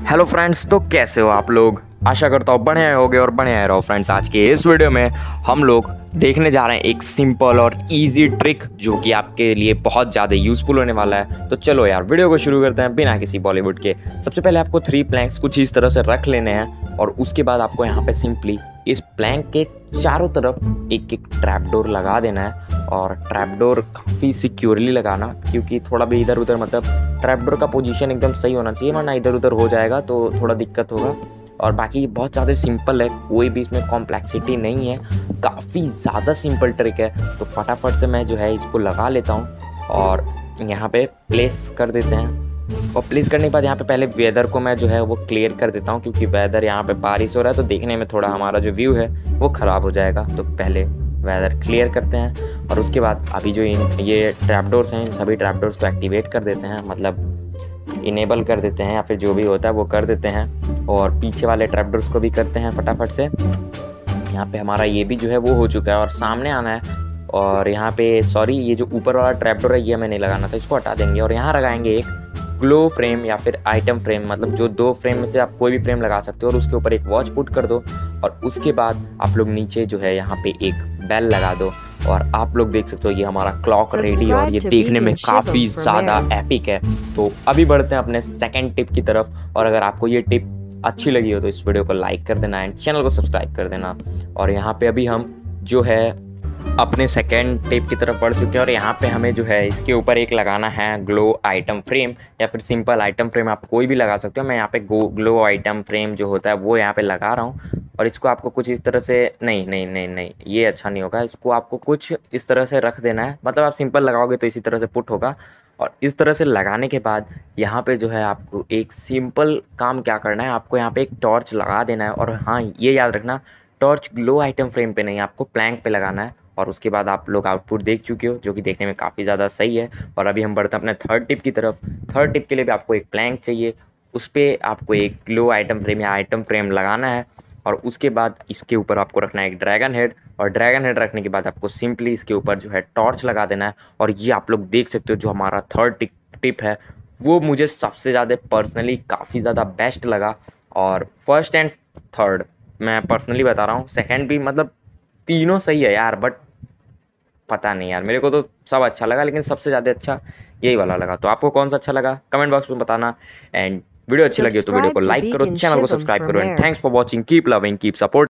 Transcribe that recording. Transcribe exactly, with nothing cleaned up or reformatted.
Hello friends, तो कैसे हो आप लोग। आशा करता हूँ बढ़िया होगे और बढ़िया रहो। फ्रेंड्स, आज के इस वीडियो में हम लोग देखने जा रहे हैं एक सिंपल और इजी ट्रिक जो कि आपके लिए बहुत ज़्यादा यूज़फुल होने वाला है। तो चलो यार वीडियो को शुरू करते हैं बिना किसी बॉलीवुड के। सबसे पहले आपको थ्री प्लैंक्स कुछ इस तरह से रख लेने हैं और उसके बाद आपको यहाँ पे सिंपली इस प्लैंक के चारों तरफ एक एक ट्रैपडोर लगा देना है। और ट्रैपडोर काफ़ी सिक्योरली लगाना, क्योंकि थोड़ा भी इधर उधर मतलब ट्रैपडोर का पोजीशन एकदम सही होना चाहिए, वरना इधर उधर हो जाएगा तो थोड़ा दिक्कत होगा। और बाकी बहुत ज़्यादा सिंपल है, कोई भी इसमें कॉम्प्लेक्सिटी नहीं है, काफ़ी ज़्यादा सिंपल ट्रिक है। तो फटाफट से मैं जो है इसको लगा लेता हूँ और यहाँ पे प्लेस कर देते हैं। और प्लेस करने के बाद यहाँ पे पहले वेदर को मैं जो है वो क्लियर कर देता हूँ, क्योंकि वेदर यहाँ पे बारिश हो रहा है तो देखने में थोड़ा हमारा जो व्यू है वो ख़राब हो जाएगा। तो पहले वेदर क्लियर करते हैं और उसके बाद अभी जो इन ये ट्रैपडोर्स हैं इन सभी ट्रैपडोर्स को एक्टिवेट कर देते हैं, मतलब इनेबल कर देते हैं या फिर जो भी होता है वो कर देते हैं। और पीछे वाले ट्रैपडोर्स को भी करते हैं फटाफट से। यहाँ पे हमारा ये भी जो है वो हो चुका है और सामने आना है। और यहाँ पे सॉरी ये जो ऊपर वाला ट्रैपडोर है ये हमें नहीं लगाना था, इसको हटा देंगे और यहाँ लगाएंगे एक ग्लो फ्रेम या फिर आइटम फ्रेम, मतलब जो दो फ्रेम में से आप कोई भी फ्रेम लगा सकते हो। और उसके ऊपर एक वॉच पुट कर दो और उसके बाद आप लोग नीचे जो है यहाँ पे एक बेल लगा दो और आप लोग देख सकते हो ये हमारा क्लॉक रेडी और ये देखने में काफ़ी ज़्यादा एपिक है। तो अभी बढ़ते हैं अपने सेकंड टिप की तरफ। और अगर आपको ये टिप अच्छी लगी हो तो इस वीडियो को लाइक कर देना एंड चैनल को सब्सक्राइब कर देना। और यहाँ पे अभी हम जो है अपने सेकेंड टिप की तरफ बढ़ चुके हैं और यहाँ पे हमें जो है इसके ऊपर एक लगाना है ग्लो आइटम फ्रेम या फिर सिंपल आइटम फ्रेम, आप कोई भी लगा सकते हो। मैं यहाँ पे गो ग्लो आइटम फ्रेम जो होता है वो यहाँ पे लगा रहा हूँ। और इसको आपको कुछ इस तरह से नहीं नहीं नहीं नहीं ये अच्छा नहीं होगा, इसको आपको कुछ इस तरह से रख देना है। मतलब आप सिंपल लगाओगे तो इसी तरह से पुट होगा। और इस तरह से लगाने के बाद यहाँ पे जो है आपको एक सिंपल काम क्या करना है, आपको यहाँ पे एक टॉर्च लगा देना है। और हाँ ये याद रखना, टॉर्च ग्लो आइटम फ्रेम पे नहीं, आपको प्लैंक पे लगाना है। और उसके बाद आप लोग आउटपुट देख चुके हो जो कि देखने में काफ़ी ज़्यादा सही है। और अभी हम बढ़ते हैं अपने थर्ड टिप की तरफ। थर्ड टिप के लिए भी आपको एक प्लैंक चाहिए, उस पर आपको एक ग्लो आइटम फ्रेम या आइटम फ्रेम लगाना है। और उसके बाद इसके ऊपर आपको रखना है एक ड्रैगन हेड और ड्रैगन हेड रखने के बाद आपको सिंपली इसके ऊपर जो है टॉर्च लगा देना है। और ये आप लोग देख सकते हो जो हमारा थर्ड टिप टिप है वो मुझे सबसे ज़्यादा पर्सनली काफ़ी ज़्यादा बेस्ट लगा। और फर्स्ट एंड थर्ड मैं पर्सनली बता रहा हूँ, सेकेंड भी मतलब तीनों सही है यार, बट पता नहीं यार मेरे को तो सब अच्छा लगा, लेकिन सबसे ज़्यादा अच्छा यही वाला लगा। तो आपको कौन सा अच्छा लगा कमेंट बॉक्स में बताना। एंड वीडियो अच्छी लगी हो तो वीडियो को लाइक करो, चैनल को सब्सक्राइब करो and thanks for watching, keep loving, keep support.